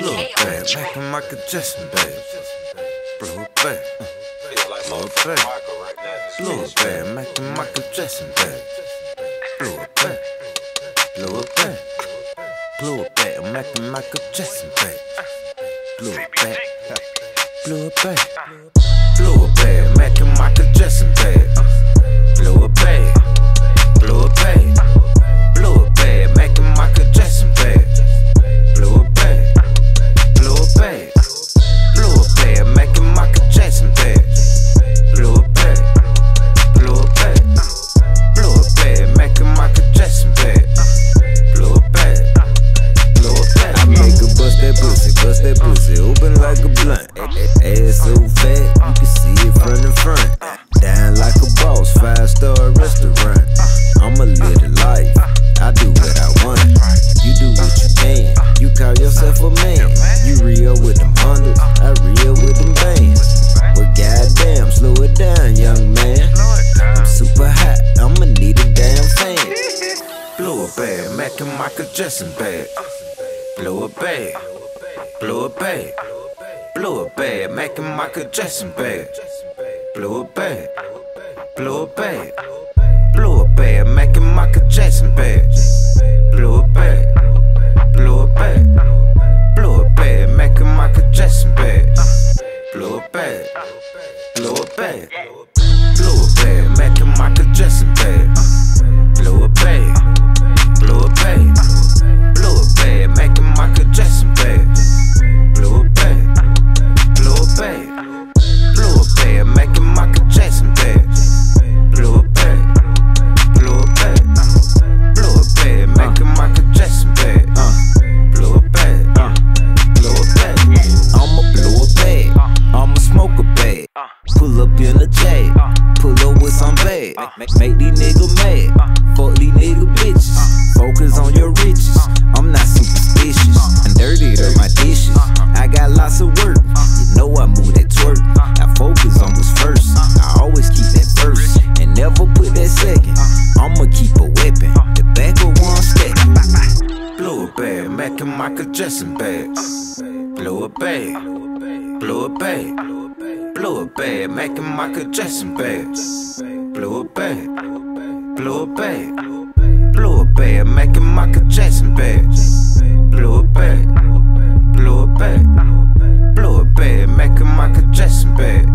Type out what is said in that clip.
Blew it bad, Mac and Michael Jackson bad. Blew it bad, blew it bad. Blew it bad, Mac and Michael Jackson bad. Blew it bad, blew it bad. Blew it bad, Mac and Michael Jackson bad. Blew it bad, blew it bad. Blew it bad, Mac and Michael Jackson bad. Blew it bad, blew it bad. Blew it bad, Mac and Michael Jackson bad. Blew it bad, blew it bad. Blew it bad, Mac and Michael Jackson bad. Blew it bad, blew it bad. Blew it bad, Mac and Michael Jackson bad. Blew it bad, blew it bad. I make her bust that pussy open like a blunt. Ass so fat, you can see it from the front. Down like a boss, 5-star restaurant. I'ma live the life, I do what I want. You do what you can, you call yourself a man. You real with them hundreds, I real with them bands. Well goddamn, slow it down young man. I'm super hot, I'ma need a damn fan. Blow it bad, Mac and Michael Jackson bad. Blow it bad, blow it bad. Blow it bad, Mac and Michael Jackson bad. Blow it bad, blow it bad. Blow it bad, Mac and Michael Jackson bad. Blow it bad, blow it bad. Blow it bad, Mac and Michael Jackson bad. Blow it bad, blow it bad. Blow it bad, Mac and Michael Jackson bad. Blow it bad, blow it bad. Blow it bad, Mac and Michael Jackson bad. Blow it bad, blow it bad. Blow it bad, Mac and Michael Jackson bad. Blow it bad, blow it bad. Blow it bad, Mac and Michael Jackson bad. Blow it bad, blow it bad. I'ma blow it bad, I'ma smoke a bag. Pull up in a jag, pull up with some bag. Make these niggas mad, fuck these nigga bitches. Focus on your riches, I'm not superstitious. And dirty to my dishes, I got lots of work. You know I move that twerk, I focus on what's first. I always keep that first, and never put that second. I'ma keep a weapon, the back of one stacking. Blow it bad, Mac and Michael Jackson bad. Blow it bad, blow it bad. Blow it bad, Mac and Michael Jackson bad. Blow it bad, blow it bad. Blow it bad, Mac and Michael Jackson bad. Blow it bad, blow it bad. Blow it bad, Mac and Michael Jackson bad.